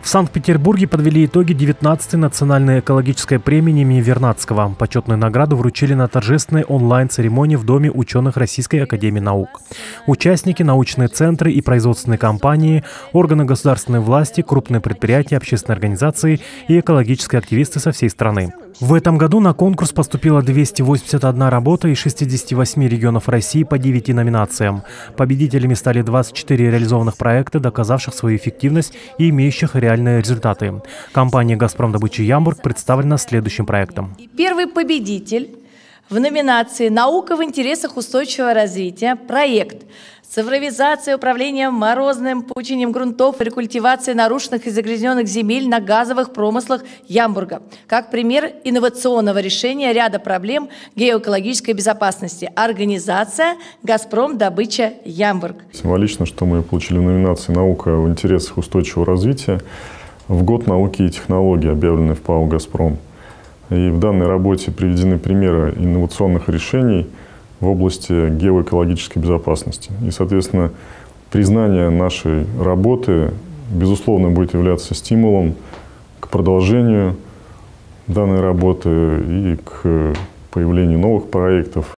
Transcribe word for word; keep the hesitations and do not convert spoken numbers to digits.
В Санкт-Петербурге подвели итоги девятнадцатой национальной экологической премии имени Вернадского. Почетную награду вручили на торжественной онлайн-церемонии в Доме ученых Российской академии наук. Участники, научные центры и производственные компании, органы государственной власти, крупные предприятия, общественные организации и экологические активисты со всей страны. В этом году на конкурс поступило двести восемьдесят одна работа из шестидесяти восьми регионов России по девяти номинациям. Победителями стали двадцать четыре реализованных проекта, доказавших свою эффективность и имеющих реальные результаты. Компания «Газпром Добыча Ямбург» представлена следующим проектом. Первый победитель в номинации «Наука в интересах устойчивого развития» проект «Цифровизация управления морозным получением грунтов и рекультивация нарушенных и загрязненных земель на газовых промыслах Ямбурга» как пример инновационного решения ряда проблем геоэкологической безопасности. Организация «Газпром Добыча Ямбург». Символично, что мы получили в номинации «Наука в интересах устойчивого развития» в год науки и технологий, объявленной в ПАО «Газпром». И в данной работе приведены примеры инновационных решений в области геоэкологической безопасности. И, соответственно, признание нашей работы, безусловно, будет являться стимулом к продолжению данной работы и к появлению новых проектов.